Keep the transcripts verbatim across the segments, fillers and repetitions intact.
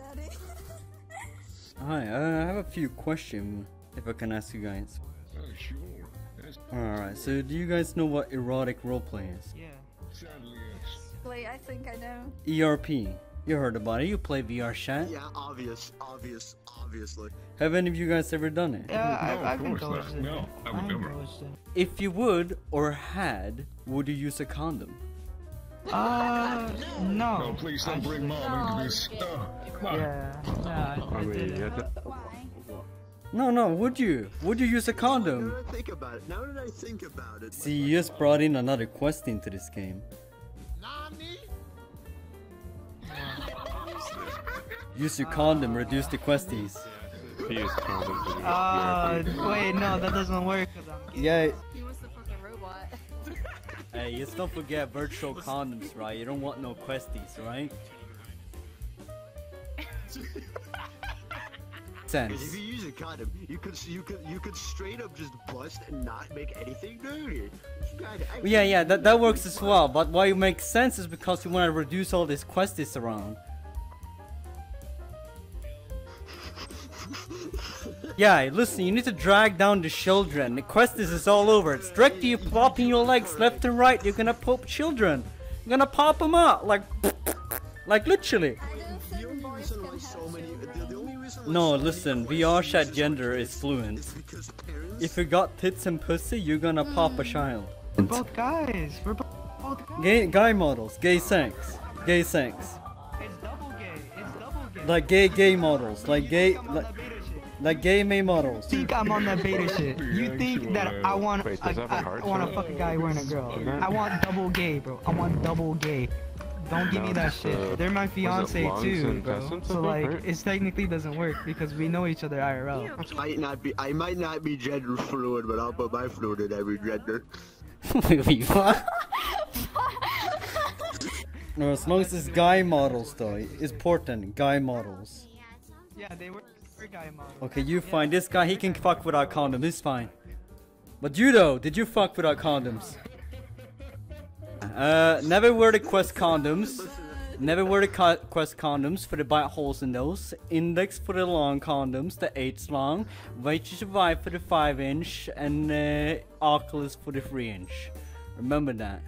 Daddy. Hi, I have a few questions if I can ask you guys. Oh, sure. Yes. Alright, so do you guys know what erotic roleplay is? Yeah. Sadly, yes. Wait, I think I know. E R P. You heard about it, you play VRchat. Yeah, obvious, obvious, obviously. Have any of you guys ever done it? Yeah, No, I, of I've course indulged not. in No, it. I would I've never. indulged in it. If you would, or had, would you use a condom? Uh, no. No, please don't bring actually. mom into this. No. Oh, come on. Yeah, yeah, I, I didn't. Why? No, no, would you? Would you use a Now condom? that I think about it, now that I think about it. See, you just brought in another quest into this game. Use your condom, reduce the questies. Uh, wait, no, that doesn't work. Cause I'm gay. Yeah. He was the fucking robot. Hey, just don't forget virtual condoms, right? You don't want no questies, right? Because Sense. if you use a condom, you could you could you could straight up just bust and not make anything dirty. Yeah, yeah, that, that works as well. But why it makes sense is because you want to reduce all these questies around. Yeah, listen, you need to drag down the children. The questions is all over. It's directly you plopping your legs left and right. You're gonna pop children. You're gonna pop them out like, like literally. I don't The think only boys reason can why have so many the, the only reason why No, so many listen, questions VRchat use gender this is fluent. is because parents. If you got tits and pussy, you're gonna pop a child. We're both guys. We're bo both guys. Gay guy models, gay sex, gay sex, It's double gay. It's double gay. like gay gay models, like You gay think I'm on like, that beta shit. like gay may models. You think I'm on that beta shit. You think that I want Wait, I, does that have a I, heart I want to to it? fuck a guy wearing a girl. I want double gay, bro. I want double gay. Don't give me No, that just, shit. uh, They're my was it fiance lungs too, and bro. intestines, So I think, like, right? it technically doesn't work because we know each other I R L. might not be I might not be gender fluid, but I'll put my fluid in every gender. Wait, what? No, as long as it's guy models though, it's important. Guy models. Yeah, they were were guy models. Okay, you fine. This guy, he can fuck without condoms. He's fine. But you though, did you fuck without condoms? Uh, never wear the Quest condoms. Never wear the co Quest condoms for the bite holes in those. Index for the long condoms, the eight long. Weight to survive for the five inch, and uh, Oculus for the three inch. Remember that.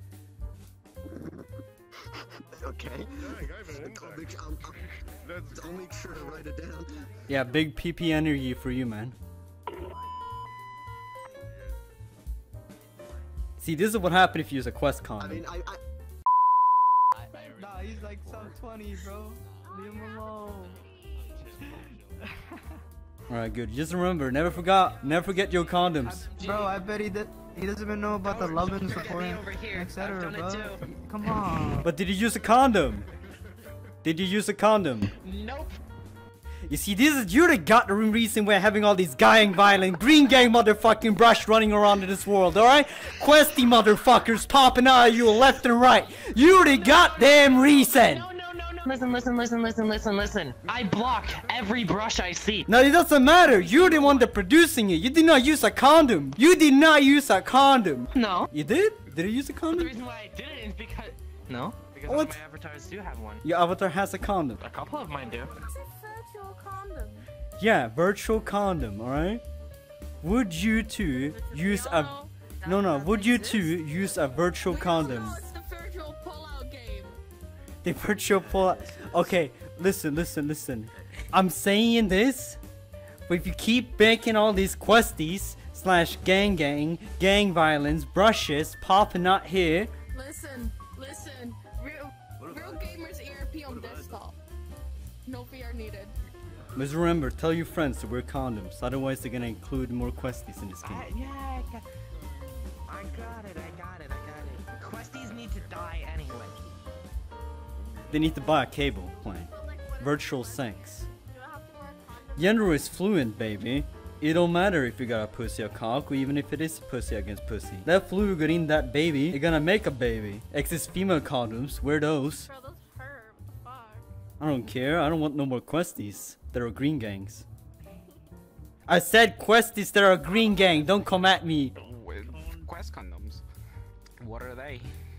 Okay. I'll make, I'll, I'll, I'll make sure to write it down. Yeah, big P P energy for you, man. See, this is what happens if you use a Quest I condom. mean, I, I Nah, he's like sub twenty, bro. Leave him alone. Alright, good. Just remember, never forgot, never forget your condoms. Bro, I bet he did. He doesn't even know about the love and supporting, et cetera, bro. Come on. But did you use a condom? Did you use a condom? Nope. You see, this is you the got the reason we're having all these gang violent, green gang motherfucking brush running around in this world, alright? Questy motherfuckers popping out of you left and right. You the goddamn reason! No, no, no, no. Listen, listen, listen, listen, listen, listen. I block every brush I see. No, it doesn't matter. You're the one that producing it. You did not use a condom. You did not use a condom. No. You did? Did you use a The condom? reason why I did it is because... No? Because What? my avatars do have one. Your avatar has a condom. A couple of mine do. It's a virtual condom. Yeah, virtual condom, alright? Would you two use a... No, no, would you two use a virtual condom? No, it's the virtual pull-out game. The virtual pull... Okay, listen, listen, listen. I'm saying this, but if you keep making all these questies, slash gang gang, gang violence, brushes, popping out here... Listen, listen. Real, real gamers E R P on desktop. No V R needed. But remember, tell your friends to wear condoms, otherwise they're gonna include more questies in this game. I, yeah, I got, I got it, I got it, I got it. Questies need to die anyway. They need to buy a cable plan. But like, what Virtual sex. do I have to wear a condom? Gender is fluent, baby. It don't matter if you got a pussy or cock, or even if it is pussy against pussy. That fluid got in that baby, you're gonna make a baby. Exist female condoms, wear those. Bro, those hurt. What the fuck? I don't care, I don't want no more questies. There are green gangs. I said questies that are green gang, don't come at me. With Quest condoms. What are they?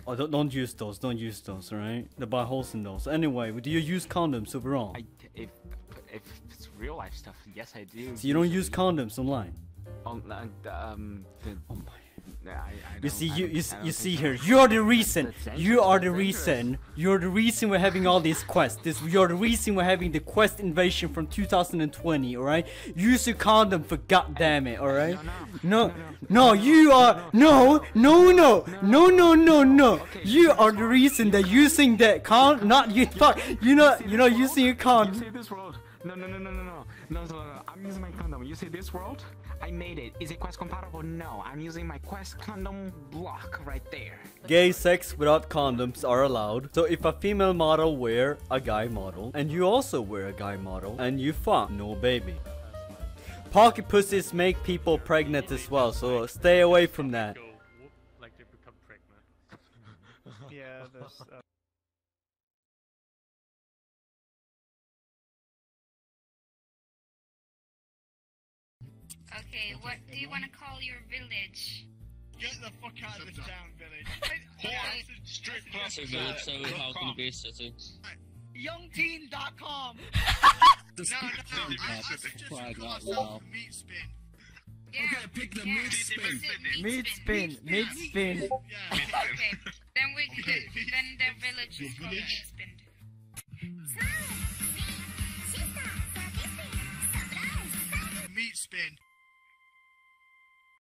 Oh, don't, don't use those. Don't use those, alright? They buy holes in those. Anyway, do you use condoms overall? I, if, if it's real life stuff, yes I do. So you don't use condoms online? Um, uh, um, the, Oh my. I, I You don't- see, I you don't- you, I don't you see think here. so. You are the reason. That's You are the dangerous. reason. You're the reason we're having all these quests. This you're the reason we're having the quest invasion from two thousand twenty. All right. Use your condom for goddamn it. All right. No, no, you are no, no, no, no, no, no, no. You are the reason that using that con. Not you. Fuck. You know. You know using your You condom. see this world? No, no, no, no, no, no, no, no, no. I'm using my condom. You see this world? I made it. Is it Quest compatible? No. I'm using my Quest condom block right there. Gay sex without condoms are allowed. So if a female model wear a guy model, and you also wear a guy model, and you fuck, no baby. Pocket pussies make people pregnant as well, so stay away from that. Like they become pregnant. Yeah, there's. Uh... Okay, what do you want to call your village? Get the fuck out of this damn village. Okay. Strip So village, so how can it be a city? young teen dot com. No, no, no. I, I suggest you call ourselves meat spin. Yeah. Okay, pick the yeah. meat spin. Is it Meat spin, meat spin. Yeah. Okay, then we then, then the village is called meat spin. Meat spin.